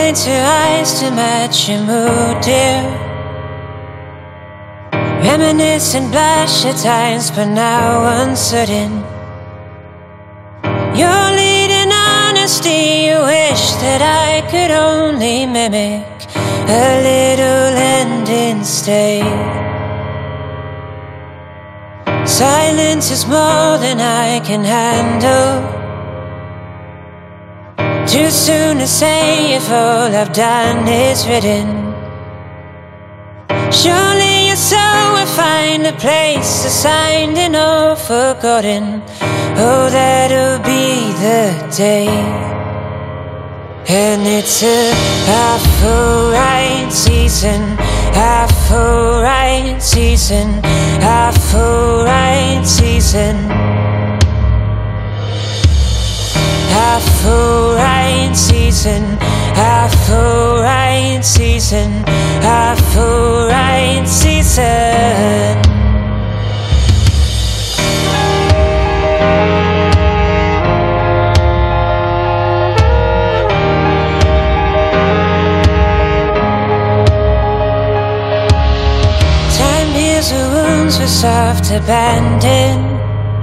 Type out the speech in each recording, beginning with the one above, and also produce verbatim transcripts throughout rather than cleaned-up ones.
winter eyes to match your mood, dear. Reminisce and blush at times, but now uncertain. Your leading honesty, you wish that I could only mimic a little ending state. Silence is more than I can handle. Too soon to say if all I've done is written. Surely your soul will find a place assigned and all forgotten. Oh, that'll be the day. And it's a half-right season, half-right season, half-right season, half-right season, half-right season, half-right season. The wounds were soft abandoned,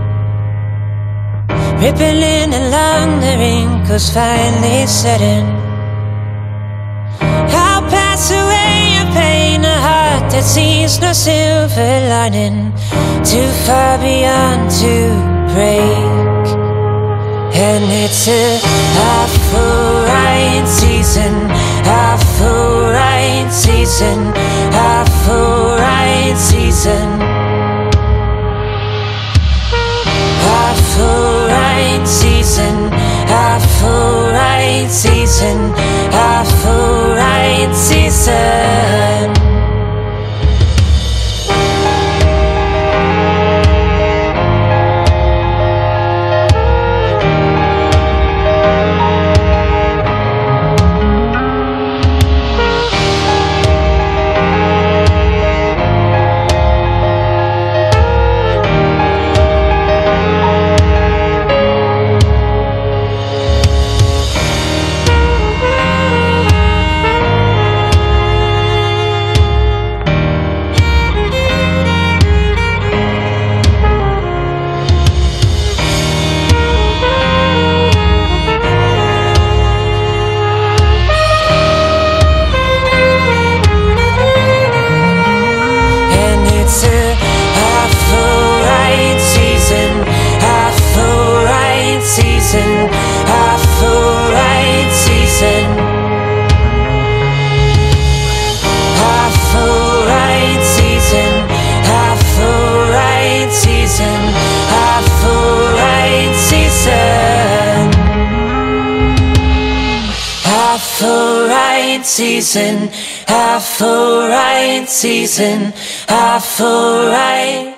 rippling along the wrinkles finally setting. I'll pass away your pain, a heart that sees no silver lining, too far beyond to break. And it's a half-right season, half-right season, half-right season, half-right season, half-right season, half-right season. Half-right season, half-right season, half-right season, half-right season, half-right season, half-right season, half-right.